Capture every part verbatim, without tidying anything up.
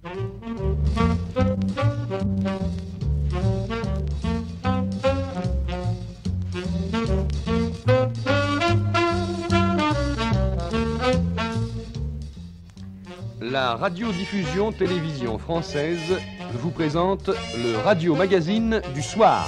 La radiodiffusion télévision française vous présente le radio-magazine du soir.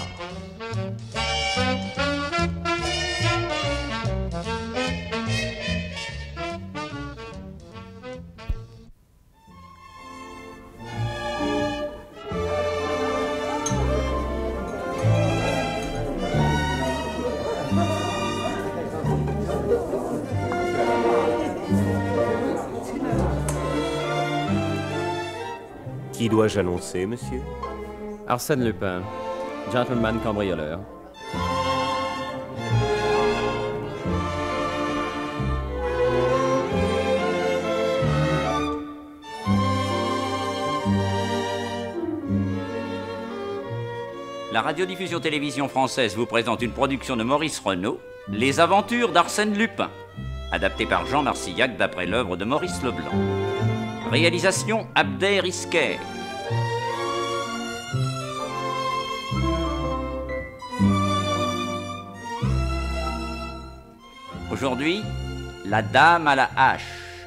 Qui dois-je annoncer, monsieur? Arsène Lupin, gentleman cambrioleur. La radiodiffusion télévision française vous présente une production de Maurice Renaud, Les aventures d'Arsène Lupin, adaptée par Jean Marcillac d'après l'œuvre de Maurice Leblanc. Réalisation Abder Isker. Aujourd'hui, la dame à la hache.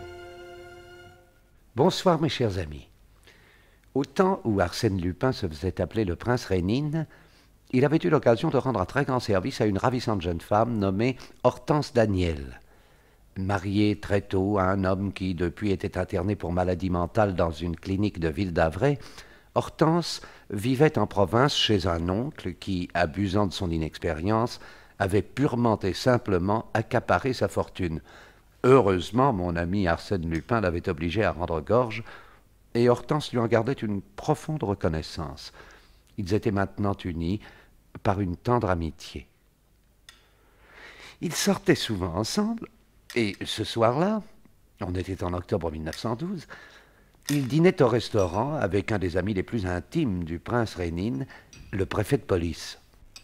Bonsoir mes chers amis. Au temps où Arsène Lupin se faisait appeler le prince Rénine, il avait eu l'occasion de rendre un très grand service à une ravissante jeune femme nommée Hortense Daniel. Mariée très tôt à un homme qui depuis était interné pour maladie mentale dans une clinique de Ville-d'Avray, Hortense vivait en province chez un oncle qui, abusant de son inexpérience, avait purement et simplement accaparé sa fortune. Heureusement, mon ami Arsène Lupin l'avait obligé à rendre gorge, et Hortense lui en gardait une profonde reconnaissance. Ils étaient maintenant unis par une tendre amitié. Ils sortaient souvent ensemble, et ce soir-là, on était en octobre mille neuf cent douze, ils dînaient au restaurant avec un des amis les plus intimes du prince Rénine, le préfet de police.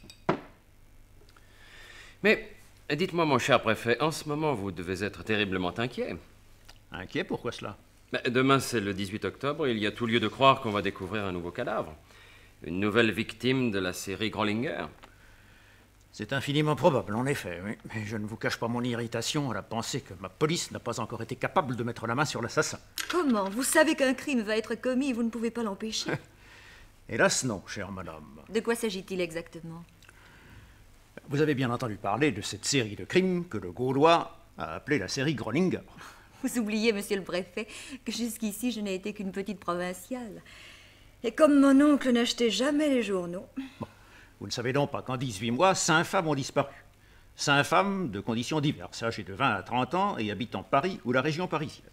Mais, dites-moi, mon cher préfet, en ce moment, vous devez être terriblement inquiet. Inquiet, pourquoi cela? Demain, c'est le dixhuit octobre, et il y a tout lieu de croire qu'on va découvrir un nouveau cadavre. Une nouvelle victime de la série Grollinger. C'est infiniment probable, en effet, oui. Mais je ne vous cache pas mon irritation à la pensée que ma police n'a pas encore été capable de mettre la main sur l'assassin. Comment? Vous savez qu'un crime va être commis et vous ne pouvez pas l'empêcher? Hélas non, chère madame. De quoi s'agit-il exactement? Vous avez bien entendu parler de cette série de crimes que le Gaulois a appelée la série Grollinger. Vous oubliez, monsieur le préfet, que jusqu'ici, je n'ai été qu'une petite provinciale. Et comme mon oncle n'achetait jamais les journaux... Bon. Vous ne savez donc pas qu'en dix-huit mois, cinq femmes ont disparu. Cinq femmes de conditions diverses, âgées de vingt à trente ans et habitant Paris ou la région parisienne.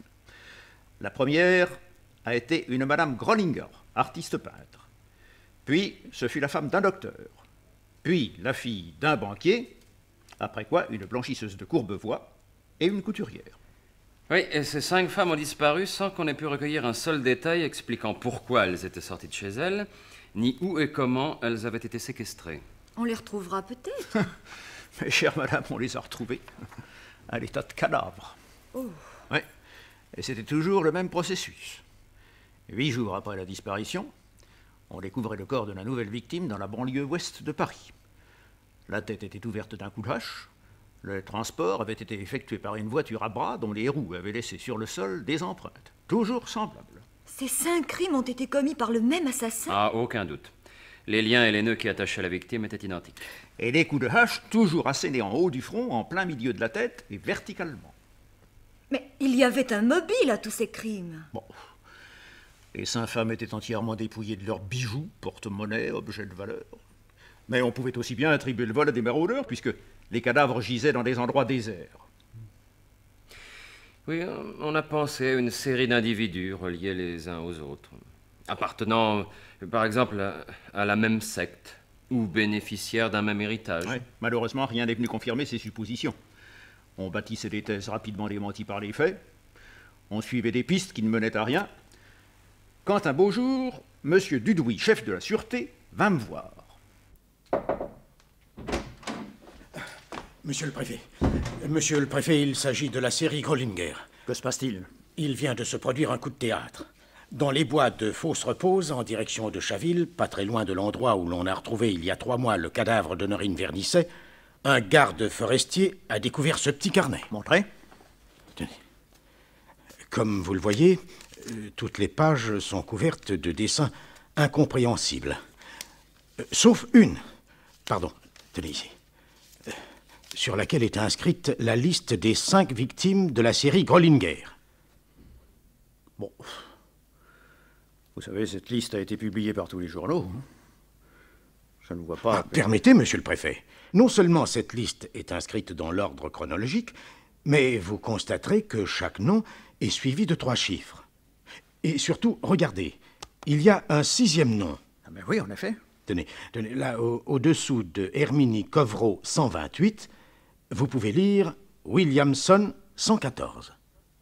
La première a été une madame Grollinger, artiste peintre. Puis, ce fut la femme d'un docteur. Puis, la fille d'un banquier. Après quoi, une blanchisseuse de Courbevoie et une couturière. Oui, et ces cinq femmes ont disparu sans qu'on ait pu recueillir un seul détail expliquant pourquoi elles étaient sorties de chez elles, ni où et comment elles avaient été séquestrées. On les retrouvera peut-être. Mais chère madame, on les a retrouvées à l'état de cadavres. Oh. Oui, et c'était toujours le même processus. Huit jours après la disparition, on découvrait le corps de la nouvelle victime dans la banlieue ouest de Paris. La tête était ouverte d'un coup de hache. Le transport avait été effectué par une voiture à bras dont les roues avaient laissé sur le sol des empreintes, toujours semblables. Ces cinq crimes ont été commis par le même assassin? Ah, aucun doute. Les liens et les nœuds qui attachaient la victime étaient identiques. Et les coups de hache toujours assénés en haut du front, en plein milieu de la tête et verticalement. Mais il y avait un mobile à tous ces crimes. Bon. Les cinq femmes étaient entièrement dépouillées de leurs bijoux, porte-monnaie, objets de valeur. Mais on pouvait aussi bien attribuer le vol à des maraudeurs, puisque les cadavres gisaient dans des endroits déserts. Oui, on a pensé à une série d'individus reliés les uns aux autres, appartenant, par exemple, à, à la même secte, ou bénéficiaires d'un même héritage. Oui, malheureusement, rien n'est venu confirmer ces suppositions. On bâtissait des thèses rapidement démenties par les faits. On suivait des pistes qui ne menaient à rien. Quand un beau jour, M. Dudouis, chef de la sûreté, vint me voir. Monsieur le préfet, monsieur le préfet, il s'agit de la série Grollinger. Que se passe-t-il? Il vient de se produire un coup de théâtre. dans les bois de Fausse-Repose, en direction de Chaville, pas très loin de l'endroit où l'on a retrouvé il y a trois mois le cadavre d'Honorine Vernisset, un garde forestier a découvert ce petit carnet. Montrez. Tenez. Comme vous le voyez, euh, toutes les pages sont couvertes de dessins incompréhensibles. Euh, sauf une. Pardon, tenez ici. Euh, sur laquelle est inscrite la liste des cinq victimes de la série Grolinger. Bon. Vous savez, cette liste a été publiée par tous les journaux. Je ne vois pas... Ah, permettez, monsieur le préfet. Non seulement cette liste est inscrite dans l'ordre chronologique, mais vous constaterez que chaque nom est suivi de trois chiffres. Et surtout, regardez, il y a un sixième nom. Ah ben oui, en effet. Tenez, tenez là, au- au-dessous de Herminie Covreau cent vingt-huit, vous pouvez lire Williamson cent quatorze.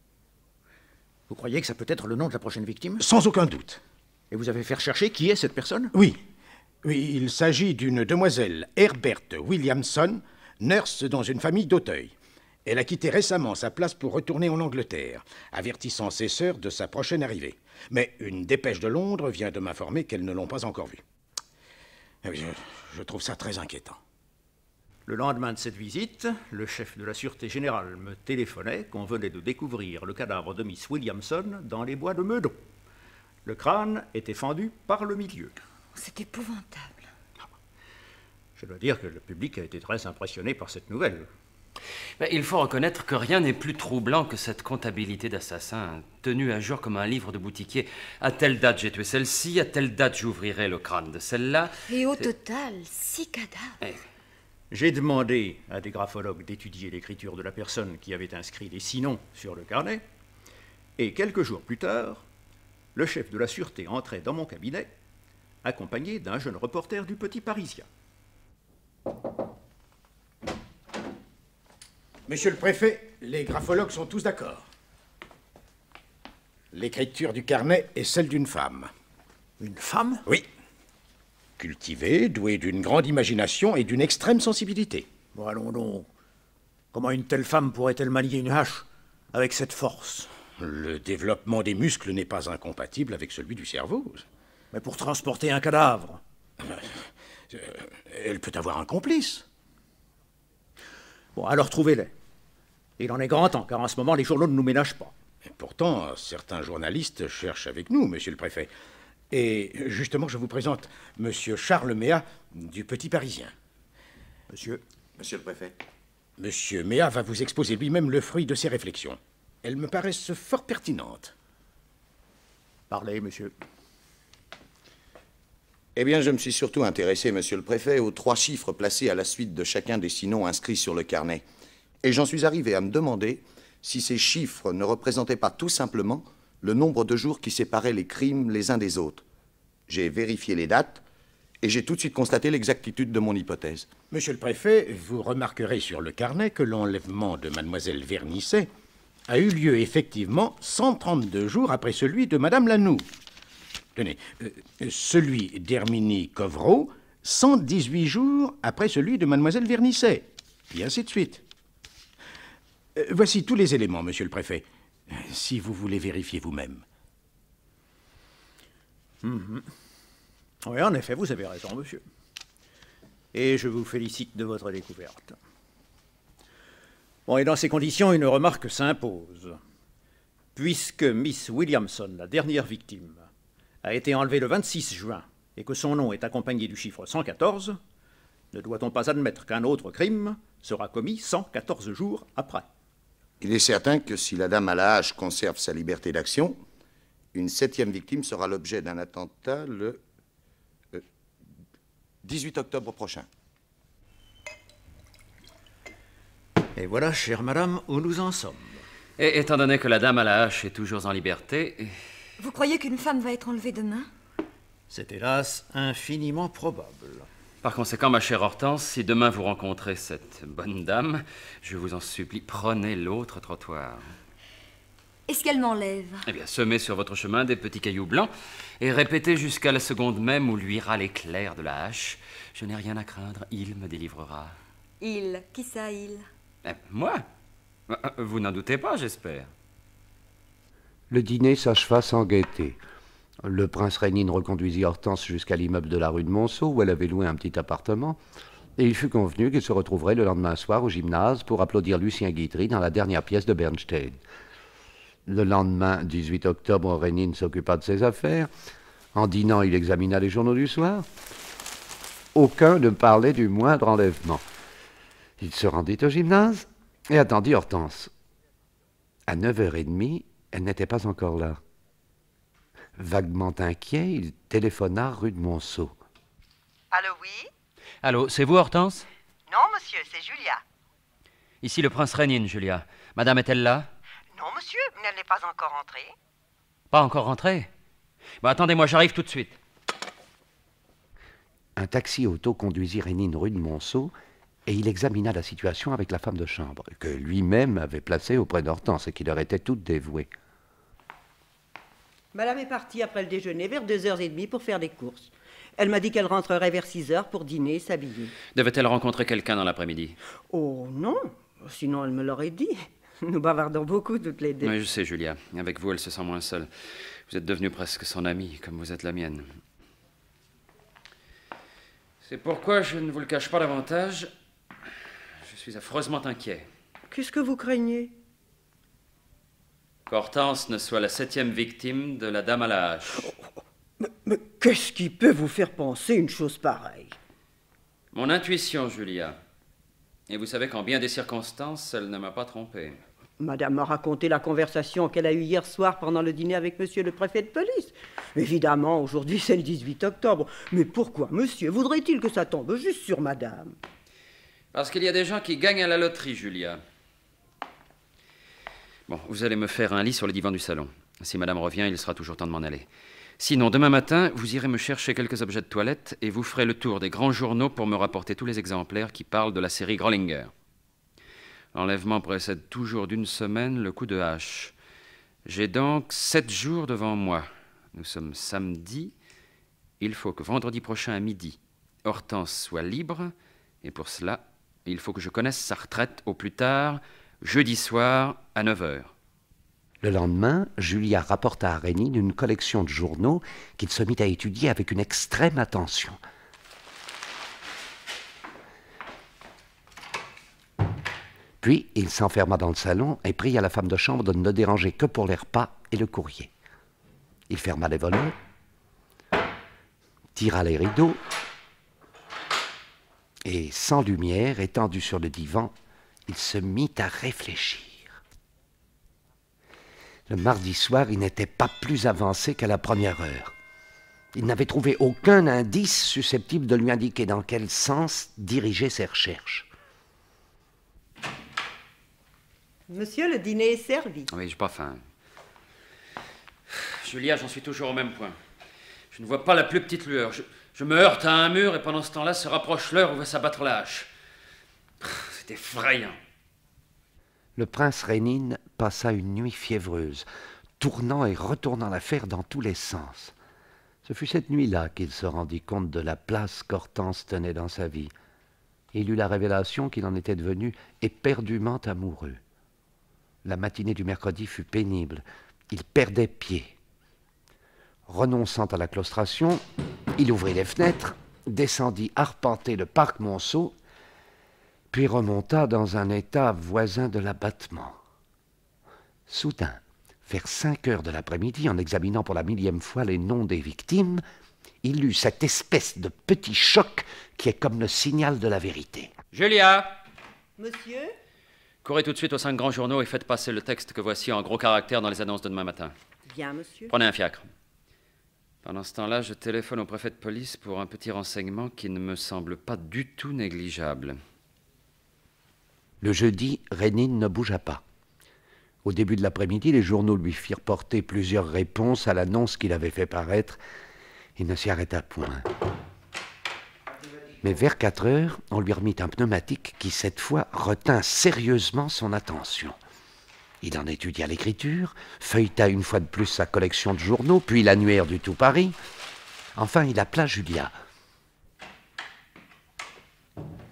Vous croyez que ça peut être le nom de la prochaine victime? Sans aucun doute. Et vous avez fait rechercher qui est cette personne? Oui, oui, il s'agit d'une demoiselle Herbert Williamson, nurse dans une famille d'Auteuil. Elle a quitté récemment sa place pour retourner en Angleterre, avertissant ses sœurs de sa prochaine arrivée. Mais une dépêche de Londres vient de m'informer qu'elles ne l'ont pas encore vue. Je, je trouve ça très inquiétant. Le lendemain de cette visite, le chef de la Sûreté Générale me téléphonait qu'on venait de découvrir le cadavre de Miss Williamson dans les bois de Meudon. Le crâne était fendu par le milieu. C'est épouvantable. Je dois dire que le public a été très impressionné par cette nouvelle. Mais il faut reconnaître que rien n'est plus troublant que cette comptabilité d'assassins, tenue à jour comme un livre de boutiquier. À telle date, j'ai tué celle-ci, à telle date, j'ouvrirai le crâne de celle-là. Et au total, six cadavres. Eh, J'ai demandé à des graphologues d'étudier l'écriture de la personne qui avait inscrit les six noms sur le carnet, et quelques jours plus tard, le chef de la Sûreté entrait dans mon cabinet, accompagné d'un jeune reporter du Petit Parisien. Monsieur le préfet, les graphologues sont tous d'accord. L'écriture du carnet est celle d'une femme. Une femme? Oui. Cultivée, douée d'une grande imagination et d'une extrême sensibilité. Bon, allons donc. Comment une telle femme pourrait-elle manier une hache avec cette force? Le développement des muscles n'est pas incompatible avec celui du cerveau. Mais pour transporter un cadavre? Elle peut avoir un complice. Bon, alors trouvez-les. Il en est grand temps, car en ce moment, les journaux ne nous ménagent pas. Et pourtant, certains journalistes cherchent avec nous, monsieur le préfet. Et justement, je vous présente monsieur Charles Méat du Petit Parisien. Monsieur? Monsieur le préfet. Monsieur Méat va vous exposer lui-même le fruit de ses réflexions. Elles me paraissent fort pertinentes. Parlez, monsieur. Eh bien, je me suis surtout intéressé, monsieur le préfet, aux trois chiffres placés à la suite de chacun des six noms inscrits sur le carnet. Et j'en suis arrivé à me demander si ces chiffres ne représentaient pas tout simplement le nombre de jours qui séparaient les crimes les uns des autres. J'ai vérifié les dates et j'ai tout de suite constaté l'exactitude de mon hypothèse. Monsieur le préfet, vous remarquerez sur le carnet que l'enlèvement de mademoiselle Vernisset a eu lieu effectivement cent trente-deux jours après celui de madame Lanoux. Tenez, euh, celui d'Herminie Covreau, cent dix-huit jours après celui de mademoiselle Vernisset, et ainsi de suite. Euh, voici tous les éléments, monsieur le préfet, si vous voulez vérifier vous-même. Mmh. Oui, en effet, vous avez raison, monsieur. Et je vous félicite de votre découverte. Bon, et dans ces conditions, une remarque s'impose. Puisque Miss Williamson, la dernière victime, a été enlevée le vingt-six juin et que son nom est accompagné du chiffre cent quatorze, ne doit-on pas admettre qu'un autre crime sera commis cent quatorze jours après? Il est certain que si la dame à la hache conserve sa liberté d'action, une septième victime sera l'objet d'un attentat le euh, dix-huit octobre prochain. Et voilà, chère madame, où nous en sommes. Et étant donné que la dame à la hache est toujours en liberté... Vous croyez qu'une femme va être enlevée demain? C'est hélas infiniment probable. Par conséquent, ma chère Hortense, si demain vous rencontrez cette bonne dame, je vous en supplie, prenez l'autre trottoir. Est-ce qu'elle m'enlève? Eh bien, semez sur votre chemin des petits cailloux blancs et répétez jusqu'à la seconde même où luira l'éclair de la hache. Je n'ai rien à craindre, il me délivrera. Il. Qui ça, il? Eh, moi? Vous n'en doutez pas, j'espère. Le dîner s'acheva sans gaieté. Le prince Rénine reconduisit Hortense jusqu'à l'immeuble de la rue de Monceau, où elle avait loué un petit appartement, et il fut convenu qu'ils se retrouveraient le lendemain soir au gymnase pour applaudir Lucien Guitry dans la dernière pièce de Bernstein. Le lendemain, dix-huit octobre, Rénine s'occupa de ses affaires. En dînant, il examina les journaux du soir. Aucun ne parlait du moindre enlèvement. Il se rendit au gymnase et attendit Hortense. À neuf heures trente, elle n'était pas encore là. Vaguement inquiet, il téléphona rue de Monceau. Allô, oui? Allô, c'est vous, Hortense? Non, monsieur, c'est Julia. Ici le prince Rénine, Julia. Madame est-elle là? Non, monsieur, elle n'est pas encore entrée. Pas encore rentrée? Bah, attendez-moi, j'arrive tout de suite. Un taxi-auto conduisit Rénine rue de Monceau et il examina la situation avec la femme de chambre, que lui-même avait placée auprès d'Hortense et qui leur était toute dévouée. Madame est partie après le déjeuner vers deux heures trente pour faire des courses. Elle m'a dit qu'elle rentrerait vers six heures pour dîner et s'habiller. Devait-elle rencontrer quelqu'un dans l'après-midi? Oh non, sinon elle me l'aurait dit. Nous bavardons beaucoup toutes les deux. Oui, je sais, Julia. Avec vous, elle se sent moins seule. Vous êtes devenue presque son amie, comme vous êtes la mienne. C'est pourquoi je ne vous le cache pas davantage. Je suis affreusement inquiet. Qu'est-ce que vous craignez? Qu'Hortense ne soit la septième victime de la dame à la hache. Oh, mais, mais qu'est-ce qui peut vous faire penser une chose pareille? Mon intuition, Julia. Et vous savez qu'en bien des circonstances, elle ne m'a pas trompé. Madame m'a raconté la conversation qu'elle a eue hier soir pendant le dîner avec monsieur le préfet de police. Évidemment, aujourd'hui c'est le dix-huit octobre. Mais pourquoi, monsieur, voudrait-il que ça tombe juste sur madame? Parce qu'il y a des gens qui gagnent à la loterie, Julia. Bon, vous allez me faire un lit sur le divan du salon. Si madame revient, il sera toujours temps de m'en aller. Sinon, demain matin, vous irez me chercher quelques objets de toilette et vous ferez le tour des grands journaux pour me rapporter tous les exemplaires qui parlent de la série Grollinger. L'enlèvement précède toujours d'une semaine le coup de hache. J'ai donc sept jours devant moi. Nous sommes samedi. Il faut que vendredi prochain à midi, Hortense soit libre. Et pour cela, il faut que je connaisse sa retraite au plus tard jeudi soir à neuf heures. Le lendemain, Julia rapporta à Rénine une collection de journaux qu'il se mit à étudier avec une extrême attention. Puis, il s'enferma dans le salon et pria la femme de chambre de ne le déranger que pour les repas et le courrier. Il ferma les volets, tira les rideaux et, sans lumière, étendu sur le divan, il se mit à réfléchir. Le mardi soir, il n'était pas plus avancé qu'à la première heure. Il n'avait trouvé aucun indice susceptible de lui indiquer dans quel sens diriger ses recherches. Monsieur, le dîner est servi. Oui, j'ai pas faim. Julia, j'en suis toujours au même point. Je ne vois pas la plus petite lueur. Je, je me heurte à un mur et pendant ce temps-là se rapproche l'heure où va s'abattre la hache. C'est effrayant. Le prince Rénine passa une nuit fiévreuse, tournant et retournant l'affaire dans tous les sens. Ce fut cette nuit-là qu'il se rendit compte de la place qu'Hortense tenait dans sa vie. Il eut la révélation qu'il en était devenu éperdument amoureux. La matinée du mercredi fut pénible. Il perdait pied. Renonçant à la claustration, il ouvrit les fenêtres, descendit arpenter le parc Monceau, puis remonta dans un état voisin de l'abattement. Soudain, vers cinq heures de l'après-midi, en examinant pour la millième fois les noms des victimes, il eut cette espèce de petit choc qui est comme le signal de la vérité. Julia! Monsieur? Courez tout de suite aux cinq grands journaux et faites passer le texte que voici en gros caractères dans les annonces de demain matin. Bien, monsieur. Prenez un fiacre. Pendant ce temps-là, je téléphone au préfet de police pour un petit renseignement qui ne me semble pas du tout négligeable. Le jeudi, Rénine ne bougea pas. Au début de l'après-midi, les journaux lui firent porter plusieurs réponses à l'annonce qu'il avait fait paraître. Il ne s'y arrêta point. Mais vers quatre heures, on lui remit un pneumatique qui, cette fois, retint sérieusement son attention. Il en étudia l'écriture, feuilleta une fois de plus sa collection de journaux, puis l'annuaire du Tout Paris. Enfin, il appela Julia.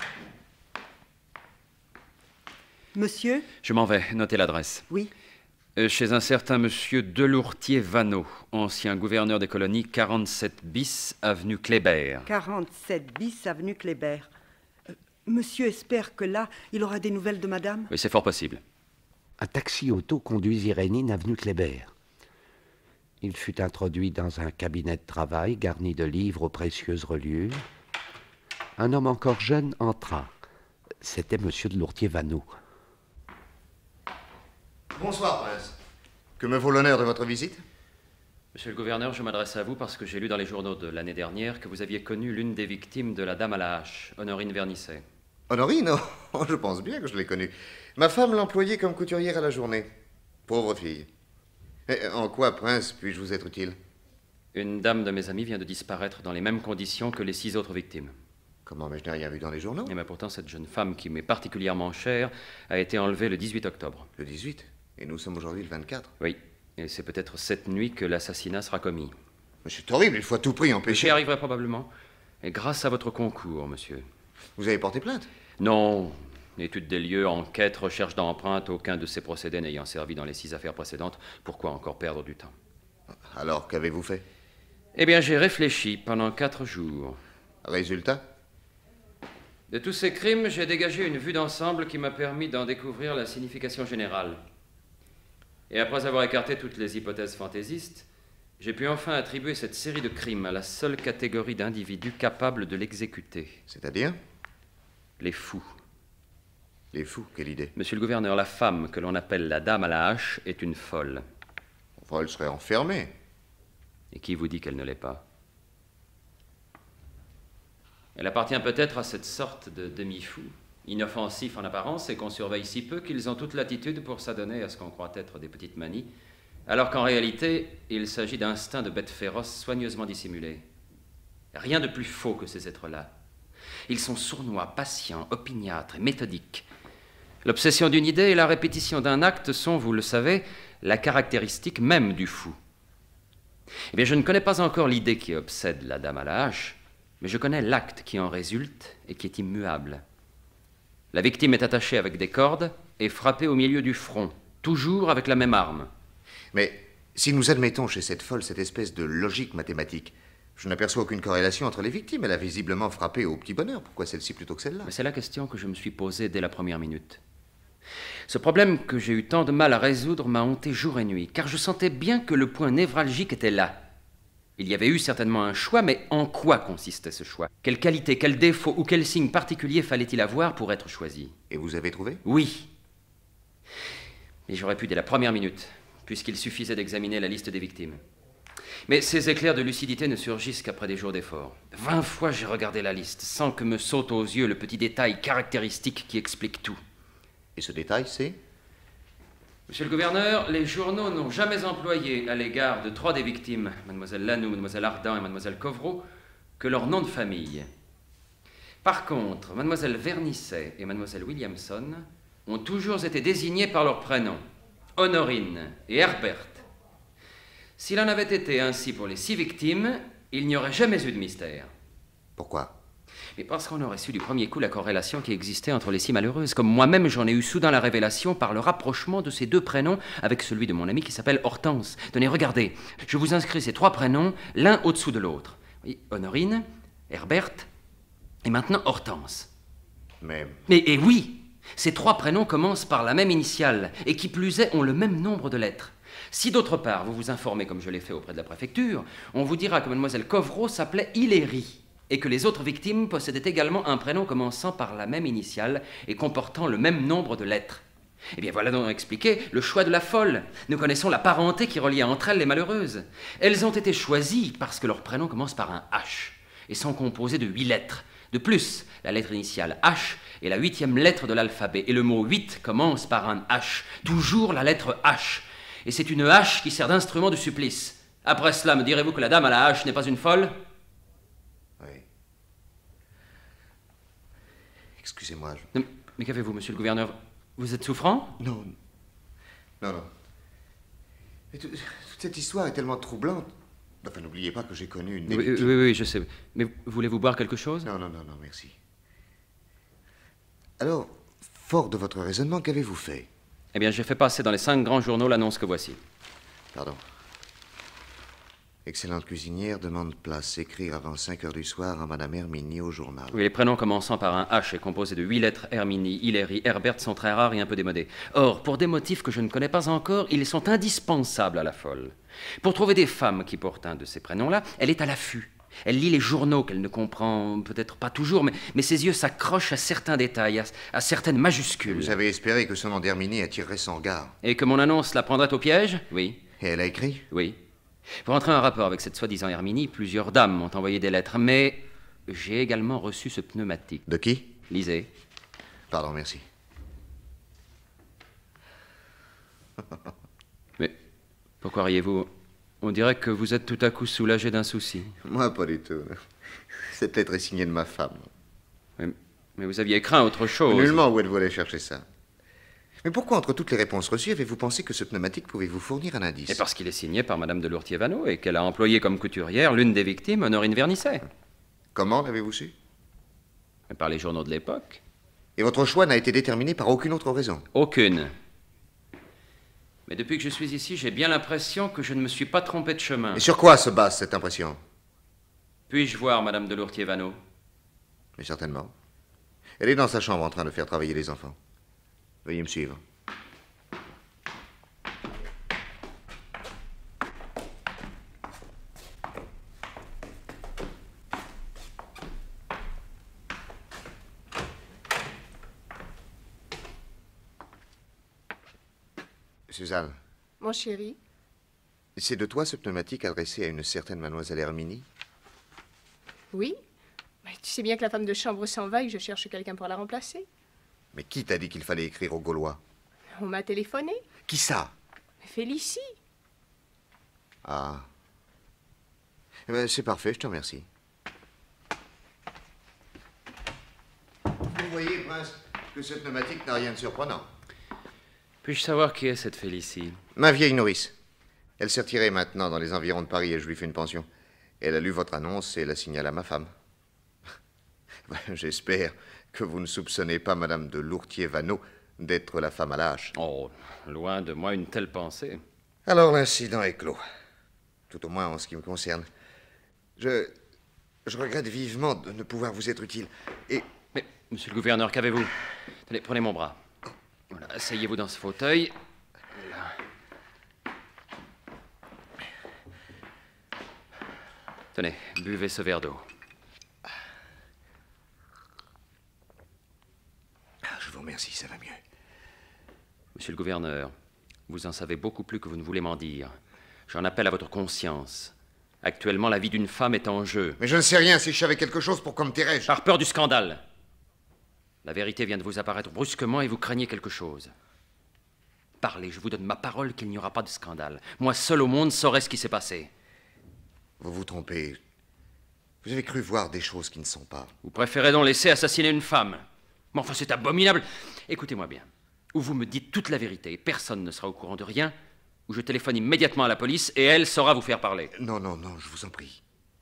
Monsieur? Je m'en vais, notez l'adresse. Oui. Euh, Chez un certain monsieur Delourtier-Vanneau, ancien gouverneur des colonies, quarante-sept bis, avenue Kléber. quarante-sept bis, avenue Kléber. Euh, monsieur espère que là, il aura des nouvelles de madame? Oui, c'est fort possible. Un taxi-auto conduisit Rénine avenue Kléber. Il fut introduit dans un cabinet de travail garni de livres aux précieuses reliures. Un homme encore jeune entra. C'était monsieur Delourtier-Vanneau. Bonsoir, prince. Que me vaut l'honneur de votre visite? Monsieur le gouverneur, je m'adresse à vous parce que j'ai lu dans les journaux de l'année dernière que vous aviez connu l'une des victimes de la dame à la hache, Honorine Vernisset. Honorine? Oh, je pense bien que je l'ai connue. Ma femme l'employait comme couturière à la journée. Pauvre fille. Et en quoi, prince, puis-je vous être utile? Une dame de mes amis vient de disparaître dans les mêmes conditions que les six autres victimes. Comment, mais je n'ai rien vu dans les journaux? Et mais pourtant, cette jeune femme qui m'est particulièrement chère a été enlevée le dix-huit octobre. Le dix-huit? Et nous sommes aujourd'hui le vingt-quatre. Oui, et c'est peut-être cette nuit que l'assassinat sera commis. Mais c'est horrible, il faut à tout prix J'y empêcher. arriverai probablement. Et grâce à votre concours, monsieur. Vous avez porté plainte? Non. Étude des lieux, enquête, recherche d'empreintes, aucun de ces procédés n'ayant servi dans les six affaires précédentes. Pourquoi encore perdre du temps? Alors, qu'avez-vous fait? Eh bien, j'ai réfléchi pendant quatre jours. Résultat? De tous ces crimes, j'ai dégagé une vue d'ensemble qui m'a permis d'en découvrir la signification générale. Et après avoir écarté toutes les hypothèses fantaisistes, j'ai pu enfin attribuer cette série de crimes à la seule catégorie d'individus capables de l'exécuter. C'est-à-dire? Les fous. Les fous, quelle idée? Monsieur le gouverneur, la femme que l'on appelle la dame à la hache est une folle. Enfin, elle serait enfermée. Et qui vous dit qu'elle ne l'est pas? Elle appartient peut-être à cette sorte de demi-fou, inoffensif en apparence et qu'on surveille si peu qu'ils ont toute latitude pour s'adonner à ce qu'on croit être des petites manies, alors qu'en réalité, il s'agit d'instincts de bêtes féroces soigneusement dissimulés. Rien de plus faux que ces êtres-là. Ils sont sournois, patients, opiniâtres et méthodiques. L'obsession d'une idée et la répétition d'un acte sont, vous le savez, la caractéristique même du fou. Eh bien, je ne connais pas encore l'idée qui obsède la dame à la hache, mais je connais l'acte qui en résulte et qui est immuable. La victime est attachée avec des cordes et frappée au milieu du front, toujours avec la même arme. Mais si nous admettons chez cette folle cette espèce de logique mathématique, je n'aperçois aucune corrélation entre les victimes. Elle a visiblement frappé au petit bonheur. Pourquoi celle-ci plutôt que celle-là? Mais c'est la question que je me suis posée dès la première minute. Ce problème que j'ai eu tant de mal à résoudre m'a hanté jour et nuit, car je sentais bien que le point névralgique était là. Il y avait eu certainement un choix, mais en quoi consistait ce choix? Quelle qualité, quel défaut ou quel signe particulier fallait-il avoir pour être choisi? Et vous avez trouvé? Oui. Et j'aurais pu dès la première minute, puisqu'il suffisait d'examiner la liste des victimes. Mais ces éclairs de lucidité ne surgissent qu'après des jours d'efforts. Vingt fois j'ai regardé la liste, sans que me saute aux yeux le petit détail caractéristique qui explique tout. Et ce détail, c'est? Monsieur le gouverneur, les journaux n'ont jamais employé à l'égard de trois des victimes, mademoiselle Lanoux, mademoiselle Ardan et mademoiselle Covreau, que leur nom de famille. Par contre, mademoiselle Vernisset et mademoiselle Williamson ont toujours été désignées par leurs prénoms, Honorine et Herbert. S'il en avait été ainsi pour les six victimes, il n'y aurait jamais eu de mystère. Pourquoi? Mais parce qu'on aurait su du premier coup la corrélation qui existait entre les six malheureuses, comme moi-même j'en ai eu soudain la révélation par le rapprochement de ces deux prénoms avec celui de mon ami qui s'appelle Hortense. Tenez, regardez, je vous inscris ces trois prénoms, l'un au-dessous de l'autre. Oui, Honorine, Herbert, et maintenant Hortense. Mais... Mais, et oui, ces trois prénoms commencent par la même initiale, et qui plus est, ont le même nombre de lettres. Si d'autre part, vous vous informez comme je l'ai fait auprès de la préfecture, on vous dira que mademoiselle Covreau s'appelait Hilary, et que les autres victimes possédaient également un prénom commençant par la même initiale et comportant le même nombre de lettres. Eh bien, voilà donc expliqué le choix de la folle. Nous connaissons la parenté qui reliait entre elles les malheureuses. Elles ont été choisies parce que leur prénom commence par un H et sont composés de huit lettres. De plus, la lettre initiale H est la huitième lettre de l'alphabet, et le mot huit commence par un H, toujours la lettre H. Et c'est une hache qui sert d'instrument de supplice. Après cela, me direz-vous que la dame à la hache n'est pas une folle? Oui. Excusez-moi. Je... Non, mais qu'avez-vous, monsieur le gouverneur? Vous êtes souffrant? Non. Non, non. Mais tout, toute cette histoire est tellement troublante. Enfin, n'oubliez pas que j'ai connu une... Oui, oui, oui, oui, je sais. Mais voulez-vous boire quelque chose? Non, non, non, non, merci. Alors, fort de votre raisonnement, qu'avez-vous fait? Eh bien, j'ai fait passer dans les cinq grands journaux l'annonce que voici. Pardon. Excellente cuisinière, demande place. Écrire avant cinq heures du soir à Madame Herminie au journal. Oui, les prénoms commençant par un H et composés de huit lettres, Herminie, Hilary, Herbert, sont très rares et un peu démodés. Or, pour des motifs que je ne connais pas encore, ils sont indispensables à la folle. Pour trouver des femmes qui portent un de ces prénoms-là, elle est à l'affût. Elle lit les journaux qu'elle ne comprend peut-être pas toujours, mais, mais ses yeux s'accrochent à certains détails, à, à certaines majuscules. Vous avez espéré que ce nom d'Herminie attirerait son regard. Et que mon annonce la prendrait au piège? Oui. Et elle a écrit? Oui. Pour entrer en rapport avec cette soi-disant Herminie, plusieurs dames m'ont envoyé des lettres, mais j'ai également reçu ce pneumatique. De qui? Lisez. Pardon, merci. Mais pourquoi riez-vous? On dirait que vous êtes tout à coup soulagé d'un souci. Moi, pas du tout. Cette lettre est signée de ma femme. Mais, mais vous aviez craint autre chose. Nullement, où êtes-vous allé chercher ça? Mais pourquoi, entre toutes les réponses reçues, avez-vous pensé que ce pneumatique pouvait vous fournir un indice? Et parce qu'il est signé par Madame de Lourtier-Vaneau et qu'elle a employé comme couturière l'une des victimes, Honorine Vernisset. Comment l'avez-vous su? Par les journaux de l'époque. Et votre choix n'a été déterminé par aucune autre raison? Aucune. Mais depuis que je suis ici, j'ai bien l'impression que je ne me suis pas trompé de chemin. Et sur quoi se base cette impression? Puis-je voir Madame de Lourtier-Vaneau? Mais certainement. Elle est dans sa chambre en train de faire travailler les enfants. Veuillez me suivre. Suzanne. Mon chéri. C'est de toi ce pneumatique adressé à une certaine mademoiselle Herminie? Oui. Mais tu sais bien que la femme de chambre s'en va et que je cherche quelqu'un pour la remplacer. Mais qui t'a dit qu'il fallait écrire aux Gaulois? On m'a téléphoné. Qui ça? Félicie. Ah. Eh ben, c'est parfait, je te remercie. Vous voyez, Prince, que ce pneumatique n'a rien de surprenant. Puis-je savoir qui est cette Félicie? Ma vieille nourrice. Elle s'est retirée maintenant dans les environs de Paris et je lui fais une pension. Elle a lu votre annonce et la signale à ma femme. J'espère que vous ne soupçonnez pas Madame de Lourtier-Vaneau d'être la femme à lâche. Oh, loin de moi une telle pensée. Alors l'incident est clos. Tout au moins en ce qui me concerne. Je... Je regrette vivement de ne pouvoir vous être utile. Et... Mais, monsieur le gouverneur, qu'avez-vous? Allez, prenez mon bras. Voilà, asseyez-vous dans ce fauteuil. Là. Tenez, buvez ce verre d'eau. Je vous remercie, ça va mieux. Monsieur le gouverneur, vous en savez beaucoup plus que vous ne voulez m'en dire. J'en appelle à votre conscience. Actuellement, la vie d'une femme est en jeu. Mais je ne sais rien. Si je savais quelque chose, pourquoi me tairais-je? Par peur du scandale. La vérité vient de vous apparaître brusquement et vous craignez quelque chose. Parlez, je vous donne ma parole qu'il n'y aura pas de scandale. Moi seul au monde saurais ce qui s'est passé. Vous vous trompez. Vous avez cru voir des choses qui ne sont pas. Vous préférez donc laisser assassiner une femme? Mais enfin, c'est abominable. Écoutez-moi bien. Ou vous me dites toute la vérité, et personne ne sera au courant de rien, ou je téléphone immédiatement à la police et elle saura vous faire parler. Non, non, non, je vous en prie.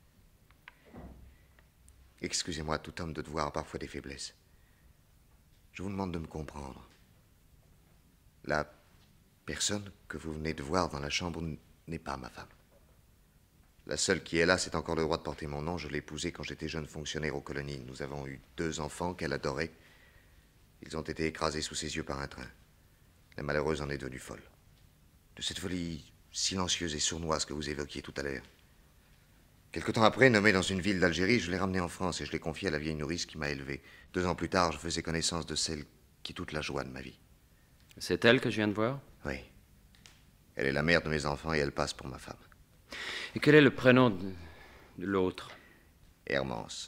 Excusez-moi, tout homme de devoir a parfois des faiblesses. Je vous demande de me comprendre. La personne que vous venez de voir dans la chambre n'est pas ma femme. La seule qui est là, c'est encore le droit de porter mon nom. Je l'ai épousée quand j'étais jeune fonctionnaire aux colonies. Nous avons eu deux enfants qu'elle adorait. Ils ont été écrasés sous ses yeux par un train. La malheureuse en est devenue folle. De cette folie silencieuse et sournoise que vous évoquiez tout à l'heure. Quelque temps après, nommé dans une ville d'Algérie, je l'ai ramenée en France et je l'ai confiée à la vieille nourrice qui m'a élevé. Deux ans plus tard, je faisais connaissance de celle qui est toute la joie de ma vie. C'est elle que je viens de voir? Oui. Elle est la mère de mes enfants et elle passe pour ma femme. Et quel est le prénom de, de l'autre? Hermance.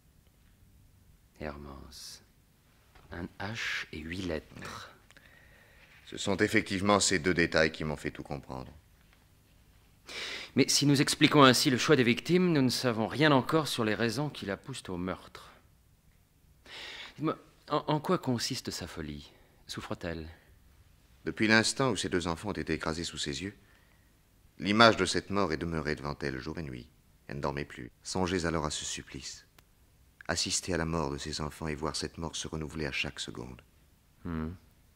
Hermance. Un H et huit lettres. Ce sont effectivement ces deux détails qui m'ont fait tout comprendre. Mais si nous expliquons ainsi le choix des victimes, nous ne savons rien encore sur les raisons qui la poussent au meurtre. Dites-moi, en, en quoi consiste sa folie? Souffre-t-elle? Depuis l'instant où ces deux enfants ont été écrasés sous ses yeux, l'image de cette mort est demeurée devant elle jour et nuit. Elle ne dormait plus. Songez alors à ce supplice. Assister à la mort de ses enfants et voir cette mort se renouveler à chaque seconde. Hmm.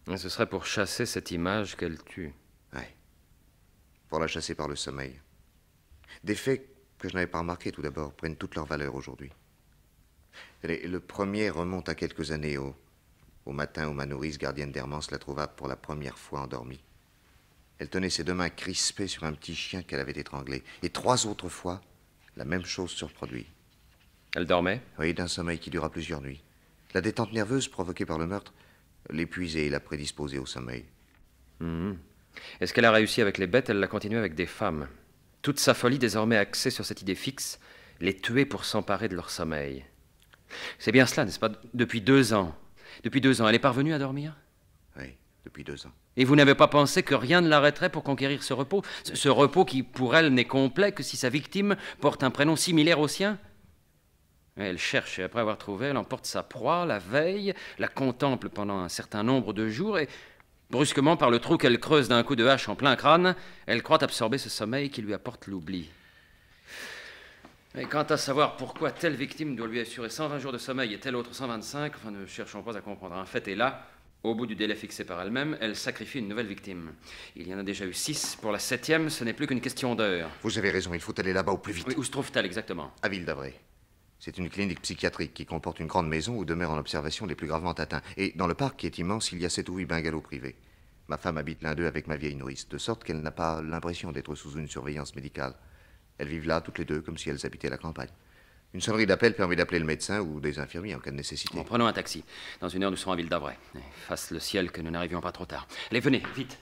Et ce serait pour chasser cette image qu'elle tue. Oui. Pour la chasser par le sommeil. Des faits que je n'avais pas remarqués tout d'abord prennent toute leur valeur aujourd'hui. Le premier remonte à quelques années au, au matin où ma nourrice, gardienne d'Hermance, la trouva pour la première fois endormie. Elle tenait ses deux mains crispées sur un petit chien qu'elle avait étranglé. Et trois autres fois, la même chose se reproduit. Elle dormait? Oui, d'un sommeil qui dura plusieurs nuits. La détente nerveuse provoquée par le meurtre l'épuisait et la prédisposait au sommeil. Mmh. Est-ce qu'elle a réussi avec les bêtes? Elle l'a continué avec des femmes. Toute sa folie désormais axée sur cette idée fixe, les tuer pour s'emparer de leur sommeil. C'est bien cela, n'est-ce pas? Depuis deux ans. Depuis deux ans, elle est parvenue à dormir? Oui, depuis deux ans. Et vous n'avez pas pensé que rien ne l'arrêterait pour conquérir ce repos? Ce, ce repos qui, pour elle, n'est complet que si sa victime porte un prénom similaire au sien? Elle cherche, et après avoir trouvé, elle emporte sa proie, la veille, la contemple pendant un certain nombre de jours, et brusquement, par le trou qu'elle creuse d'un coup de hache en plein crâne, elle croit absorber ce sommeil qui lui apporte l'oubli. Mais quant à savoir pourquoi telle victime doit lui assurer cent vingt jours de sommeil et telle autre cent vingt-cinq, enfin, ne cherchons pas à comprendre. Un fait est là, au bout du délai fixé par elle-même, elle sacrifie une nouvelle victime. Il y en a déjà eu six. Pour la septième, ce n'est plus qu'une question d'heure. Vous avez raison, il faut aller là-bas au plus vite. Oui, où se trouve-t-elle exactement? À Ville d'Avray. C'est une clinique psychiatrique qui comporte une grande maison où demeurent en observation les plus gravement atteints. Et dans le parc, qui est immense, il y a sept ou huit bungalows privés. Ma femme habite l'un d'eux avec ma vieille nourrice, de sorte qu'elle n'a pas l'impression d'être sous une surveillance médicale. Elles vivent là, toutes les deux, comme si elles habitaient la campagne. Une sonnerie d'appel permet d'appeler le médecin ou des infirmiers en cas de nécessité. Bon, prenons un taxi. Dans une heure, nous serons à Ville d'Avray. Fasse le ciel que nous n'arrivions pas trop tard. Allez, venez, vite.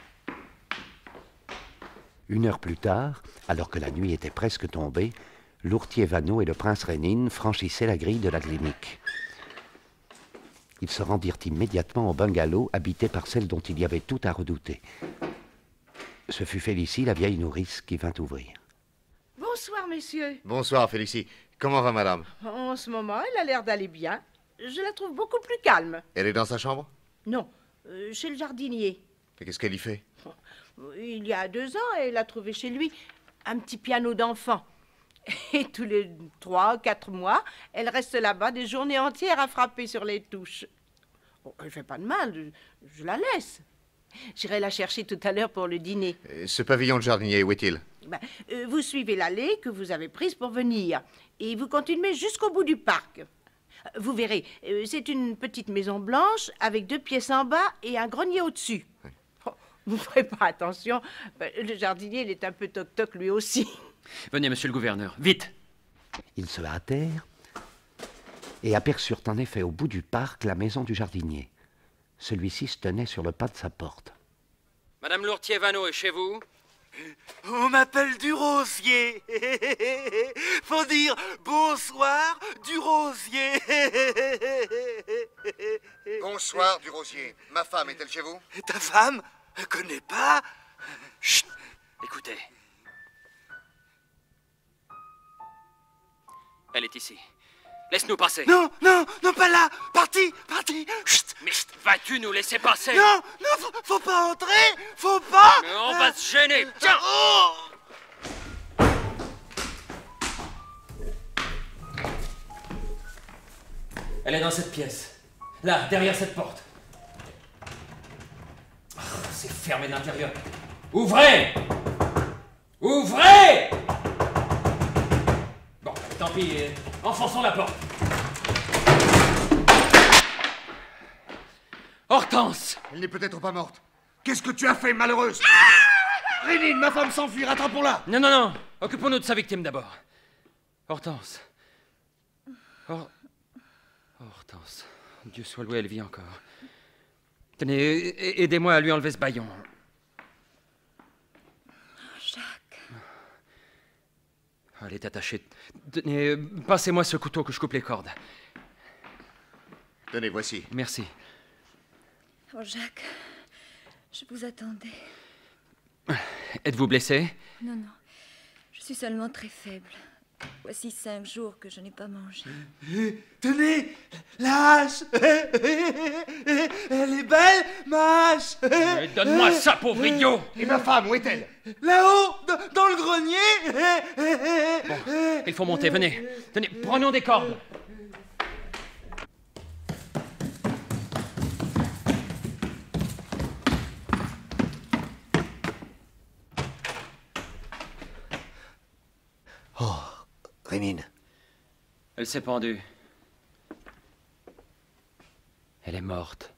Une heure plus tard, alors que la nuit était presque tombée, Lourtier Vaneau et le prince Rénine franchissaient la grille de la clinique. Ils se rendirent immédiatement au bungalow habité par celle dont il y avait tout à redouter. Ce fut Félicie, la vieille nourrice, qui vint ouvrir. Bonsoir, messieurs. Bonsoir, Félicie. Comment va madame? En ce moment, elle a l'air d'aller bien. Je la trouve beaucoup plus calme. Elle est dans sa chambre? Non, euh, chez le jardinier. Et qu'est-ce qu'elle y fait? Il y a deux ans, elle a trouvé chez lui un petit piano d'enfant. Et tous les trois, quatre mois, elle reste là-bas des journées entières à frapper sur les touches. Bon, elle fait pas de mal, je, je la laisse. J'irai la chercher tout à l'heure pour le dîner. Et ce pavillon de jardinier, où est-il? Ben, euh, vous suivez l'allée que vous avez prise pour venir. Et vous continuez jusqu'au bout du parc. Vous verrez, euh, c'est une petite maison blanche avec deux pièces en bas et un grenier au-dessus. Oui. Oh, vous ne ferez pas attention, ben, le jardinier, il est un peu toc-toc lui aussi. Venez, monsieur le gouverneur, vite. Ils se hâtèrent et aperçurent en effet au bout du parc la maison du jardinier. Celui-ci se tenait sur le pas de sa porte. Madame Lourtier-Vaneau est chez vous? On m'appelle Durosier. Faut dire bonsoir, Durosier. Bonsoir, Durosier. Ma femme est-elle chez vous? Ta femme? Je connais pas. Chut. Écoutez. Elle est ici. Laisse-nous passer. Non, non, non, pas là. Parti, parti. Chut. Mais vas-tu nous laisser passer? Non, non, faut, faut pas entrer. Faut pas. Mais on va se gêner. Tiens. Oh. Elle est dans cette pièce. Là, derrière cette porte. Oh, c'est fermé de l'intérieur. Ouvrez! Ouvrez! Bon, tant pis, enfonçons la porte. Hortense! Elle n'est peut-être pas morte. Qu'est-ce que tu as fait, malheureuse? Ah! Rénine, ma femme s'enfuit, rattrapons-la. Non, non, non, occupons-nous de sa victime d'abord. Hortense. Hor... Hortense. Dieu soit loué, elle vit encore. Tenez, aidez-moi à lui enlever ce bâillon. Jacques. Elle est attachée. Tenez, passez-moi ce couteau que je coupe les cordes. Tenez, voici. Merci. Oh, Jacques, je vous attendais. Êtes-vous blessé? Non, non, je suis seulement très faible. Voici cinq jours que je n'ai pas mangé. Tenez, la hache. Elle est belle, ma hache. Donne-moi ça, pauvre idiot. Et ma femme, où est-elle? Là-haut, dans le grenier. Bon, il faut monter, venez. Tenez, prenons des cordes. Rénine. Elle s'est pendue. Elle est morte.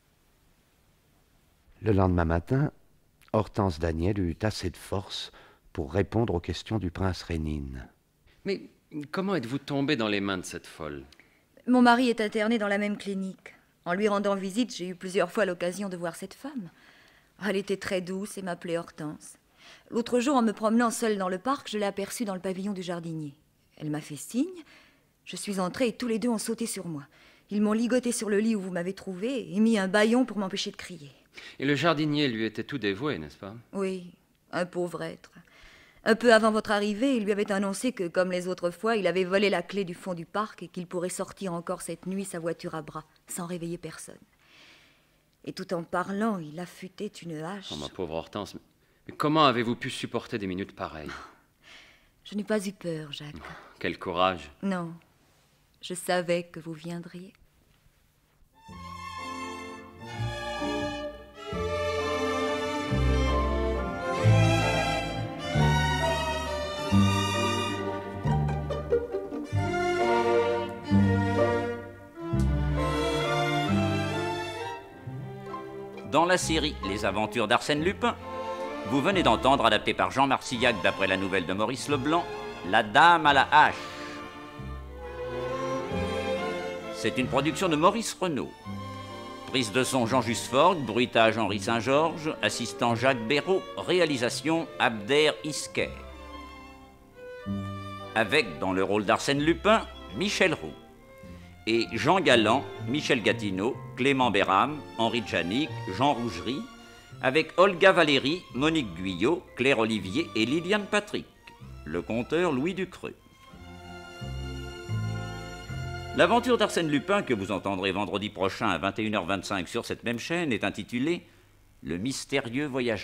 Le lendemain matin, Hortense Daniel eut assez de force pour répondre aux questions du prince Rénine. Mais comment êtes-vous tombé dans les mains de cette folle? Mon mari est interné dans la même clinique. En lui rendant visite, j'ai eu plusieurs fois l'occasion de voir cette femme. Elle était très douce et m'appelait Hortense. L'autre jour, en me promenant seule dans le parc, je l'ai aperçue dans le pavillon du jardinier. Elle m'a fait signe. Je suis entrée et tous les deux ont sauté sur moi. Ils m'ont ligoté sur le lit où vous m'avez trouvée et mis un bâillon pour m'empêcher de crier. Et le jardinier lui était tout dévoué, n'est-ce pas? Oui, un pauvre être. Un peu avant votre arrivée, il lui avait annoncé que, comme les autres fois, il avait volé la clé du fond du parc et qu'il pourrait sortir encore cette nuit sa voiture à bras, sans réveiller personne. Et tout en parlant, il affûtait une hache. Oh, ma pauvre Hortense, mais comment avez-vous pu supporter des minutes pareilles? Je n'ai pas eu peur, Jacques. Oh, quel courage. Non, je savais que vous viendriez. Dans la série Les aventures d'Arsène Lupin, vous venez d'entendre, adapté par Jean Marcillac d'après la nouvelle de Maurice Leblanc, La Dame à la hache. C'est une production de Maurice Renaud. Prise de son Jean Jusforgue, bruitage Henri Saint-Georges, assistant Jacques Béraud, réalisation Abder Isker. Avec, dans le rôle d'Arsène Lupin, Michel Roux. Et Jean Galland, Michel Gatineau, Clément Béram, Henri Djanik, Jean Rougerie, avec Olga Valéry, Monique Guyot, Claire Olivier et Liliane Patrick, le conteur Louis Ducreux. L'aventure d'Arsène Lupin, que vous entendrez vendredi prochain à vingt et une heures vingt-cinq sur cette même chaîne, est intitulée « Le mystérieux voyageur ».